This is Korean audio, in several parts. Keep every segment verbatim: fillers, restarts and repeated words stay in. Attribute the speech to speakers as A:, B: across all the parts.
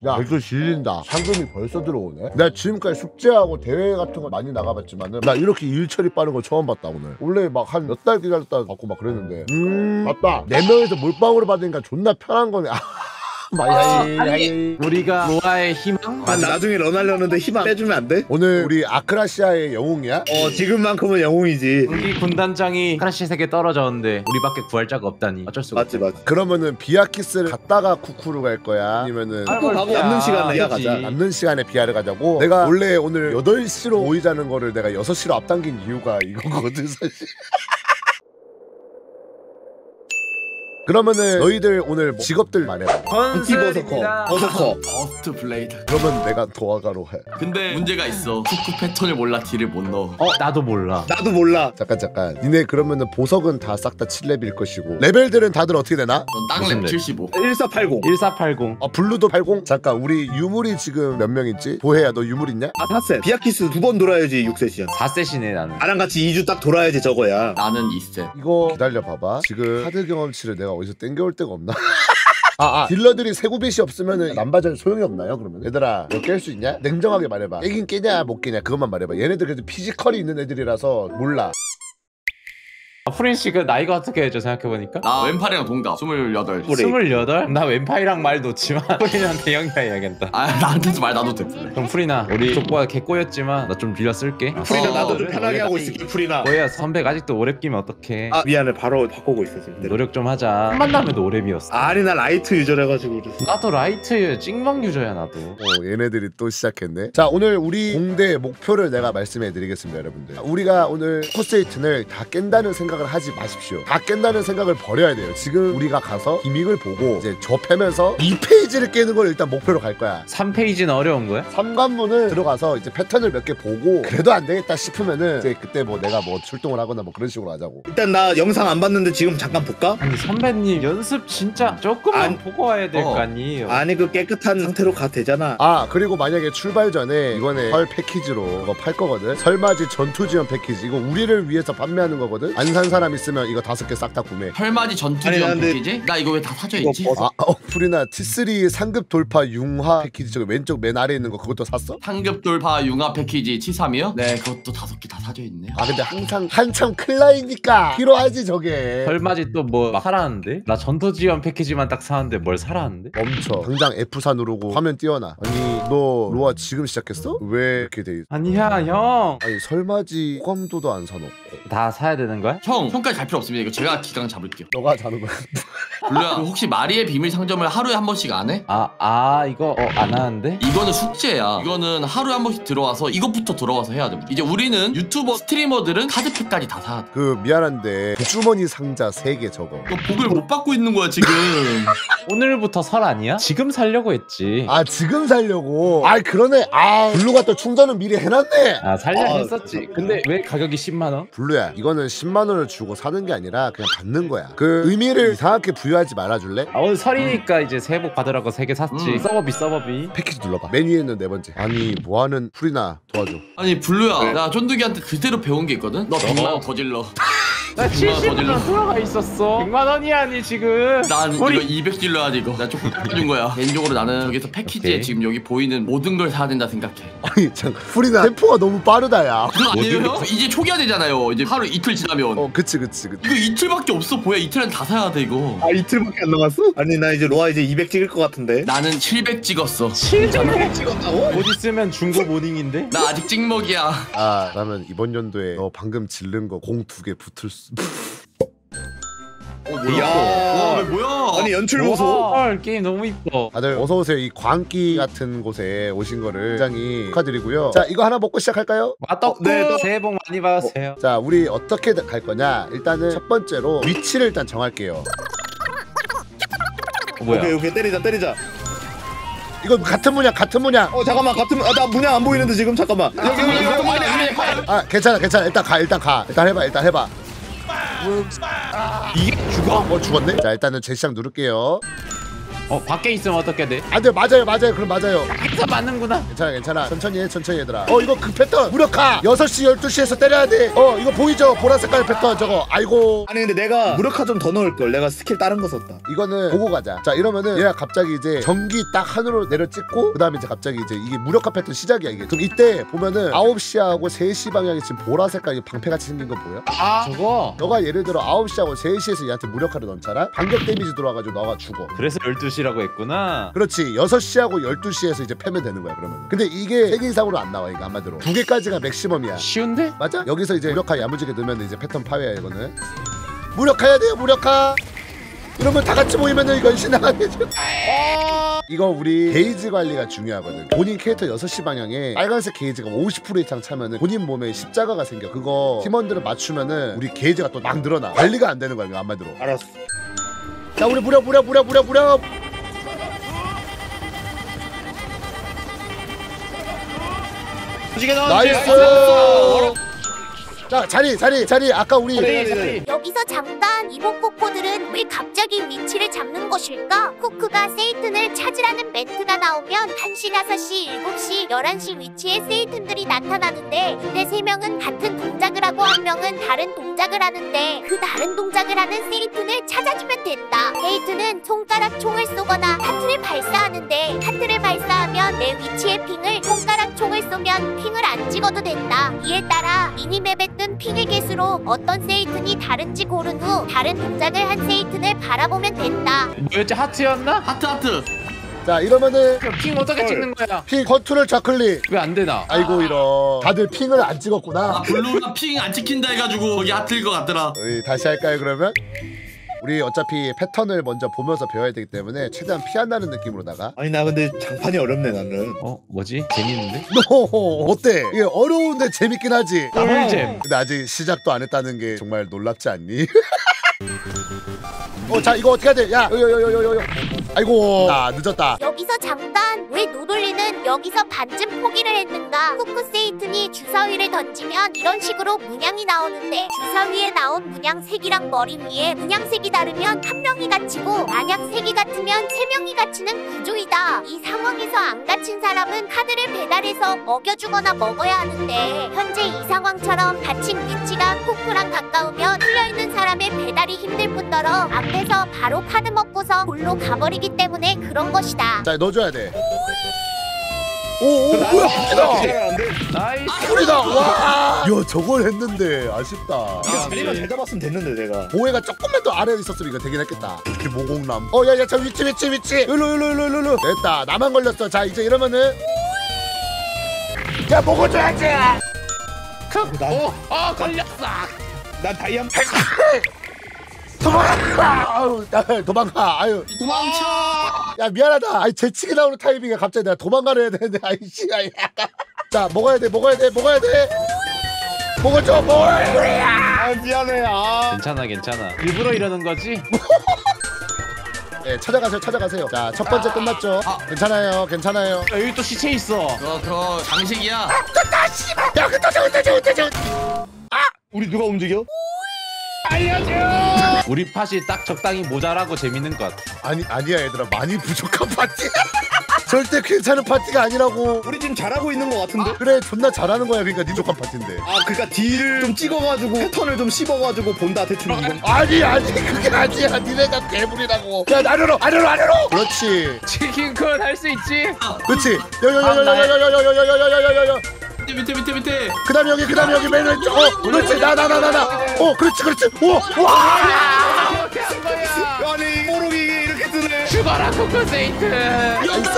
A: 야 벌써 질린다. 상금이 벌써 들어오네. 내가 지금까지 숙제하고 대회 같은 거 많이 나가봤지만은 나 이렇게 일 처리 빠른 거 처음 봤다 오늘. 원래 막 한 몇 달 기다렸다 받고 막 그랬는데 음 맞다. 네 명에서 몰빵으로 받으니까 존나 편한 거네.
B: 아니, 아니 우리가 로아의 희망?
C: 난 나중에 런하려는데 희망 빼주면 안 돼?
A: 오늘 우리 아크라시아의 영웅이야?
C: 어 지금만큼은 영웅이지.
B: 우리 군단장이 크라시 세계 떨어졌는데 우리밖에 구할 자가 없다니 어쩔 수가
C: 맞지 맞지.
A: 그러면은 비아키스를 갔다가 쿠쿠로 갈 거야? 아니면은
C: 쿠쿠 가고 남는 시간에 비아 가자.
A: 남는 시간에 비아를 가자고? 내가 원래 오늘 여덟 시로 모이자는 거를 내가 여섯 시로 앞당긴 이유가 이거거든 사실. 그러면은 너희들 오늘 직업들 말해봐.
B: 건슬입니다.
C: 버서커.
D: 버스트 블레이드.
A: 그러면 내가 도화가로 해.
D: 근데 문제가 있어. 쿠쿠 패턴을 몰라 딜을 못 넣어.
B: 어 나도 몰라.
C: 나도 몰라.
A: 잠깐 잠깐. 니네 그러면은 보석은 다 싹 다 칠 렙일 것이고 레벨들은 다들 어떻게 되나?
D: 넌 땅랩 칠십오.
C: 일사팔공.
B: 일사팔공.
A: 아 블루도 팔십? 잠깐 우리 유물이 지금 몇 명 있지? 보혜야 너 유물 있냐?
C: 아 사 셋. 비아키스 두 번 돌아야지 육 셋이야.
B: 사 셋이네 나는.
C: 나랑 같이 이 주 딱 돌아야지 저거야.
D: 나는 이 셋.
A: 이거 기다려 봐봐. 지금 카드 경험치를 내가 어디서 땡겨올 데가 없나? 아, 아 딜러들이 세구빗이 없으면은 남바전 소용이 없나요? 그러면 얘들아 너 깰 수 있냐? 냉정하게 말해봐. 깨긴 깨냐 못 깨냐 그것만 말해봐. 얘네들 그래도 피지컬이 있는 애들이라서 몰라.
B: 아, 프린 씨가 나이가 어떻게 되죠 생각해보니까?
D: 나 왼팔이랑 동갑. 스물여덟.
B: 스물여덟? 나 왼팔이랑 말 놓지만 프린한테 형이야겠다.
D: 아 나한테도 말 나도 돼.
B: 그럼 프리나 우리 족보가 개꼬였지만 나 좀 빌려 쓸게.
C: 프리나
D: 어,
C: 나도 좀
D: 그래,
C: 편하게 하고 있을게 프리나.
B: 뭐야 선배가 아직도 오랩 끼면 어떡해.
C: 아 미안해 바로 바꾸고 있어 지금.
B: 노력 좀 하자. 한 만남에도 오랩이었어.
C: 아니 나 라이트 유저래가지고 그랬어.
B: 나도 라이트 찍먹 유저야 나도.
A: 어 얘네들이 또 시작했네. 자 오늘 우리 공대 목표를 내가 말씀해 드리겠습니다 여러분들. 우리가 오늘 코스에이튼을 다 깬다는 생각을 하지 마십시오. 다 깬다는 생각을 버려야 돼요. 지금 우리가 가서 기믹을 보고 이제 접하면서 이 페이지를 깨는 걸 일단 목표로 갈 거야.
B: 삼 페이지는 어려운 거야?
A: 삼관문을 들어가서 이제 패턴을 몇 개 보고 그래도 안 되겠다 싶으면은 이제 그때 뭐 내가 뭐 출동을 하거나 뭐 그런 식으로 하자고.
C: 일단 나 영상 안 봤는데 지금 잠깐 볼까?
B: 아니 선배님 연습 진짜 조금만
C: 안-
B: 보고 와야 될 거
D: 어.
B: 아니에요.
C: 아니 그 깨끗한 상태로 가도 되잖아.
A: 아 그리고 만약에 출발 전에 이번에 설 패키지로 이거 팔 거거든. 설맞이 전투 지원 패키지 이거 우리를 위해서 판매하는 거거든. 안 산 사람 있으면 이거 다섯 개 싹 다 구매.
D: 펄맞이 전투
C: 아니,
D: 지원
C: 근데-
D: 패키지? 나 이거 왜 다 사져
C: 이거
D: 있지?
C: 벗어.
A: 아, 어, 프리나 티쓰리 상급 돌파 융화 패키지 저기 왼쪽 맨 아래에 있는 거 그것도 샀어?
D: 상급 돌파 융합 패키지 칠삼이요? 네 그것도 다섯 개 다 사져 있네요.
A: 아 근데 항상 한참 클라이니까 필요하지 저게.
B: 설맞이 또 뭐 사라는데? 나 전투 지원 패키지만 딱 사는데 뭘 사라는데?
A: 멈춰. 당장 에프 사 누르고 화면 띄워놔. 아니 너 로아 지금 시작했어? 왜 이렇게 돼 있어?
B: 아니야 형.
A: 아니 설맞이 호감도도 안 사놓고
B: 다 사야 되는 거야?
D: 형 형까지 갈 필요 없습니다. 이거 제가 기강 잡을게요.
A: 너가 자는 거야.
D: 블루야 그 혹시 마리의 비밀 상점을 하루에 한 번씩 안 해?
B: 아, 아 이거 어, 안 하는데?
D: 이거는 숙제야. 이거는 하루에 한 번씩 들어와서 이것부터 들어와서 해야 돼. 이제 우리는 유튜버 스트리머들은 카드팩까지 다 사야 돼.
A: 그 미안한데 주머니 상자 세 개 적어.
D: 너 복을 못 받고 있는 거야 지금.
B: 오늘부터 설 아니야? 지금 살려고 했지.
A: 아 지금 살려고. 아 그러네. 아 블루가 또 충전은 미리 해놨네.
B: 아 살려
C: 아,
B: 했었지. 근데 왜 가격이 십만 원?
A: 블루야 이거는 십만 원을 주고 사는 게 아니라 그냥 받는 거야. 그 의미를 이상하게 부여하지 말아줄래?
B: 아 오늘 설이니까 이제 새해 복 받으라고 세 개 샀지.
D: 음.
B: 서버비 서버비.
A: 패키지 눌러봐. 맨 위에 있는 네 번째. 아니 뭐하는 프리나 도와줘.
D: 아니 블루야
C: 네.
D: 나 쫀득이한테 그대로 배운 게 있거든? 너 백만 원 거질러.
B: 나 칠십만 원 들어가 있었어. 백만 원이 아니 지금.
D: 난
B: 우리-
D: 이거 이백 질러야지 이거. 나 조금 깎아준 거야. 개인적으로 나는 저기서 패키지에
B: 오케이.
D: 지금 여기 보이는 모든 걸 사야 된다 생각해.
A: 아니 잠깐 프리나 템포가 너무 빠르다 야.
D: 그거 아니에요
B: 뭐지?
D: 형? 이제 초기화 되잖아요. 이제 하루 이틀 지나면.
A: 어 그치 그치 그치.
D: 이거 이틀밖에 없어 보여. 이틀은 다 사야 돼 이거.
C: 아 이틀밖에 안 남았어? 아니 나 이제 로아 이제 이백 찍을 것 같은데.
D: 나는 칠백 찍었어.
B: 칠백
C: 찍었다고?
B: 곧 있으면 중고 모닝인데?
D: 나 아직 찍먹이야.
A: 아 그러면 이번 연도에 너 방금 질른 거 공 두 개 붙을 수.
D: 어
C: 이야.
D: 와 뭐야?
C: 아니 연출 보소.
B: 헐 게임 너무 이뻐.
A: 다들 어서 오세요. 이 광기 같은 곳에 오신 거를 굉장히 축하드리고요. 자 이거 하나 먹고 시작할까요?
B: 와 떡국.
C: 네, 떡-
B: 새해 복 많이 받으세요.
A: 자 우리 어떻게 갈 거냐? 일단은 첫 번째로 위치를 일단 정할게요.
B: 어, 뭐야?
C: 오케이 오케이 때리자 때리자.
A: 이거 같은 문양 같은 문양.
C: 어 잠깐만 같은 아 나 문양 안 보이는데 지금 잠깐만. 여기 여기 여기 아니 아니.
A: 아 괜찮아 괜찮아. 일단 가 일단 가. 일단 해봐 일단 해봐.
B: 이게 죽어?
A: 어 죽었네? 자 일단은 재시작 누를게요.
B: 어 밖에 있으면 어떻게 돼?
A: 안돼 맞아요 맞아요 그럼 맞아요.
B: 밖에서 맞는구나.
A: 괜찮아 괜찮아 천천히 해 천천히 얘들아. 어 이거 그 패턴 무력화 여섯 시 열두 시에서 때려야 돼. 어 이거 보이죠 보라 색깔 패턴 저거. 아이고
C: 아니 근데 내가 무력화 좀 더 넣을걸. 내가 스킬 다른 거 썼다.
A: 이거는 보고 가자. 자 이러면은 얘가 갑자기 이제 전기 딱 하늘로 내려 찍고 그 다음에 이제 갑자기 이제 이게 무력화 패턴 시작이야 이게. 그럼 이때 보면은 아홉 시하고 세 시 방향이 지금 보라 색깔 방패같이 생긴 거 보여?
B: 아 저거.
A: 너가 예를 들어 아홉 시하고 세 시에서 얘한테 무력화를 넣잖아? 반격 데미지 들어와가지고 너가 죽어.
B: 그래서 열두 시라고 했구나.
A: 그렇지 여섯 시하고 열두 시에서 이제 패면 되는 거야 그러면. 근데 이게 세 개 이상으로 안 나와 이거 한마디로. 두 개까지가 맥시멈이야.
B: 쉬운데?
A: 맞아? 여기서 이제 무력화 야무지게 넣으면 이제 패턴 파괴야 이거는. 무력화해야 돼요 무력화. 이러면 다 같이 모이면은 이건 신나게 이거 우리 게이지 관리가 중요하거든. 본인 캐릭터 여섯 시 방향에 빨간색 게이지가 오십 퍼센트 이상 차면은 본인 몸에 십자가가 생겨. 그거 팀원들을 맞추면은 우리 게이지가 또 막 늘어나. 관리가 안 되는 거야 이거 한마디로.
C: 알았어.
A: 자 우리 무력 무력 무력 무력 무력. 나이스. 자 자리 자리 자리 아까 우리
E: 여기서 잠깐 이복 코코들은 왜 갑자기 위치를 잡는 것일까? 쿠크가 세이튼을 찾으라는 멘트가 나오면 한 시, 다섯 시, 일곱 시, 열한 시 위치에 세이튼들이 나타나는데 근데 세 명은 같은 동작을 하고 한 명은 다른 동작을 하는데 그 다른 동작을 하는 세이튼을 찾아주면 된다. 세이튼은 손가락 총을 쏘거나 하트를 발사하는데 하트를 발사하면 내 위치의 핑을 손가락 총을 쏘면 핑을 안 찍어도 된다. 이에 따라 미니맵에 뜬 핑의 개수로 어떤 세이튼이 다른지 고른 후 다른 동작을 한 세이튼을 바라보면 된다.
B: 뭐였지? 하트였나?
D: 하트 하트.
A: 자 이러면은
B: 핑 어떻게 찍는 거야?
A: 핑 컨트롤 좌클릭.
B: 왜 안 되나?
A: 아이고 이런. 다들 핑을 안
D: 아
A: 찍었구나.
D: 블루가 핑 안 찍힌다 해가지고 거기 하트일 것 같더라.
A: 우리 다시 할까요 그러면? 우리 어차피 패턴을 먼저 보면서 배워야 되기 때문에 최대한 피한다는 느낌으로다가.
C: 아니 나 근데 장판이 어렵네 나는.
B: 어 뭐지? 재밌는데?
A: 너 어때? 이게 어려운데 재밌긴 하지.
B: 꿀잼.
A: 근데 아직 시작도 안 했다는 게 정말 놀랍지 않니? 어, 자 이거 어떻게 해야 돼? 야, 요요요요요요. 아이고, 아 늦었다.
E: 여기서 잠깐 왜 노돌리는 여기서 반쯤 포기를 했는가? 쿠크 세이튼이 주사위를 던지면 이런 식으로 문양이 나오는데 주사위에 나온 문양 색이랑 머리 위에 문양 색이 다르면 한 명이 갇히고 만약 색이 같으면 세 명이 갇히는 구조이다. 이 상황에서 안 갇힌 사람은 카드를 배달해서 먹여주거나 먹어야 하는데 현재 이 상황처럼 갇힌 위치가 쿠크랑 가까우면 풀려있는 사람의 배달이 힘들 뿐더러 앞에서 바로 카드 먹고서 골로 가버리기 때문에 그런 것이다.
A: 자 넣어줘야 돼. 오오 뭐야 웃기다.
B: 나이스.
A: 소리다. 와. 야 저걸 했는데 아쉽다.
C: 자리만 잘 잡았으면 됐는데 내가.
A: 보혜가 조금만 더 아래에 있었으면 이거 되긴 했겠다. 이렇게 모공남. 어 야야 저 위치 위치 위치. 일로 일로 일로 일로. 됐다. 나만 걸렸어. 자 이제 이러면은 야 먹어줘야지.
B: 오, 아 걸렸어.
C: 난 다이아.
A: 도망가! 아유, 야, 도망가! 아유,
D: 도망쳐!
A: 야 미안하다. 아니 재치기 나오는 타이밍에 갑자기 내가 도망가려 해야 되는데 아이씨, 아이. 자 먹어야 돼, 먹어야 돼, 먹어야 돼. 먹어줘, 먹어야 돼.
C: 아 미안해. 아.
B: 괜찮아 괜찮아. 일부러 이러는 거지?
A: 네, 찾아가세요, 찾아가세요. 자, 첫 번째 끝났죠?
D: 아.
A: 괜찮아요, 괜찮아요.
B: 야, 여기 또 시체 있어.
D: 그거 그거 장식이야.
A: 됐다, 씨발. 야, 됐다, 됐다, 됐다, 됐다.
C: 우리 누가 움직여?
B: 우리 팟이 딱 적당히 모자라고 재밌는 것 같아.
A: 아니, 아니야, 얘들아. 많이 부족한 파티. 절대 괜찮은 파티가 아니라고.
C: 우리 지금 잘하고 있는 거 같은데?
A: 그래, 존나 잘하는 거야. 그러니까 니 부족한 파티인데.
C: 아 그니까 딜을 좀 찍어가지고 패턴을 좀 씹어가지고 본다 대충 이건.
A: 아니, 아니, 그게 아니야. 니네가 괴물이라고. 야, 아래로, 아래로, 아래로. 그렇지.
B: 치킨콘 할 수 있지?
A: 그렇지. 여여여여여여여여여여여여여.
D: 밑에 밑에 밑에 밑에.
A: 그다음 여기, 그다음 여기 맨 왼쪽. 어, 그렇지. 나, 나, 나, 나, 나. 어, 그렇지, 그렇지. 오, 와.
B: 어떻게 한 거야?
C: 아니 모르기 이렇게 뜨네.
B: 죽어라 코코 세이트.
A: 나이스.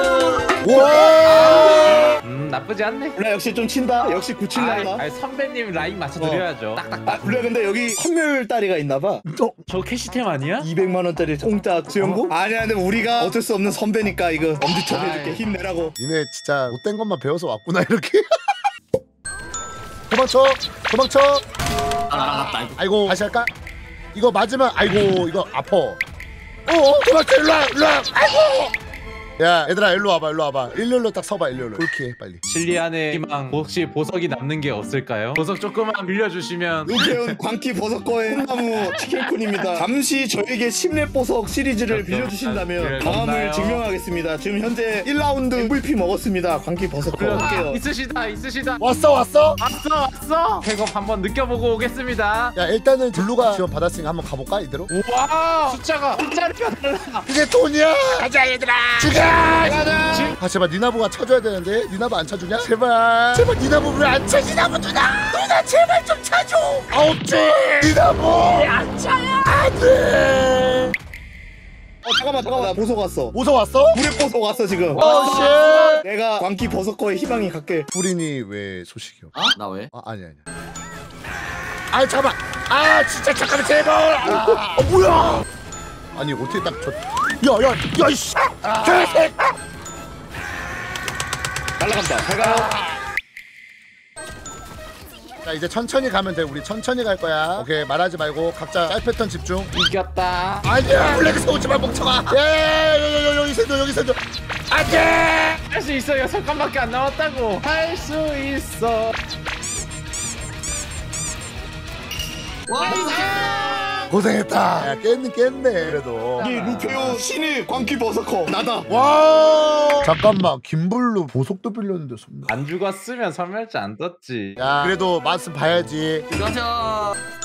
A: 와.
B: 음 나쁘지 않네.
C: 블루야 역시 좀 친다. 역시 구칠난다.
B: 아이 선배님 라인 맞춰 드려야죠. 딱딱딱.
C: 아 블루야 근데 여기 선멸다리가 있나봐.
B: 저 캐시템 아니야?
C: 이백만 원짜리 공짜 수영복? 아니야 근데 우리가 어쩔 수 없는 선배니까 이거 엄지척 해줄게.
B: 아이.
C: 힘내라고.
A: 니네 진짜 못된 것만 배워서 왔구나 이렇게. 도망쳐, 도망쳐.
D: 아 나갔다.
A: 아이고 다시 할까? 이거 맞으면 아이고 이거 아파. 어, 도망쳐 일로 와, 일로 와. 아이고. 야 얘들아 일로 와봐 일로 와봐 일렬로 딱 서봐 일렬로 그렇게 해 빨리.
B: 실리안의 희망 혹시 보석이 남는 게 없을까요? 보석 조금만 빌려주시면.
C: 루페온 광기 버섯거의 콩나무 치킨쿤입니다. 잠시 저에게 심내 보석 시리즈를
B: 그래,
C: 빌려주신다면
B: 없나요?
C: 다음을 증명하겠습니다. 지금 현재 일 라운드 엠브이피 먹었습니다. 광기 버섯거
B: 아,
C: 할게요.
B: 있으시다 있으시다.
A: 왔어 왔어?
B: 왔어 왔어. 팩업 한번 느껴보고 오겠습니다.
A: 야 일단은 블루가 지원 받았으니까 한번 가볼까 이대로?
B: 우와 숫자가 숫자리가 달라.
A: 그게 돈이야. 가자 얘들아 죽여. 가자. 아 제발 니나부가 쳐줘야 되는데 니나부 안 쳐주냐? 제발 제발 니나부 왜 안 쳐? 니나부 누나 누나 제발 좀 쳐줘. 아홉 줄 니나부 안 쳐요. 안돼.
C: 어 잠깐만 잠깐만 나 보석 왔어.
A: 보석 왔어?
C: 물에 보석 왔어 지금.
A: 오씨.
C: 내가 광기 버섯거의 희망이 갈게.
A: 뿌린이 왜 소식이 없어?
D: 어? 나 왜?
A: 아 아니 아니. 아 잠깐만. 아 진짜 잠깐만 제발. 아, 아 뭐야? 아니 어떻게 딱 저? 야야야 이씨. 개새끼.
C: 날라간다. 잘 가요.
A: 자 이제 천천히 가면 돼. 우리 천천히 갈 거야. 오케이 말하지 말고 각자 짤 패턴 집중.
B: 이겼다.
A: 아니야 블랙에서 오지마 멍청아. 야야야야야 여기 있어 여기 있어. 안돼.
B: 할 수 있어. 여섯 칸밖에 안 남았다고. 할 수 있어.
A: 고생했다. 야 깼네 깼네 그래도.
C: 이 루페온 신의 광기 버섯거 나다.
A: 와 잠깐만 김블루 보석도 빌렸는데 손.
B: 안 죽었으면 선멸자 안 떴지.
A: 야 그래도 맛은 봐야지.
D: 가자.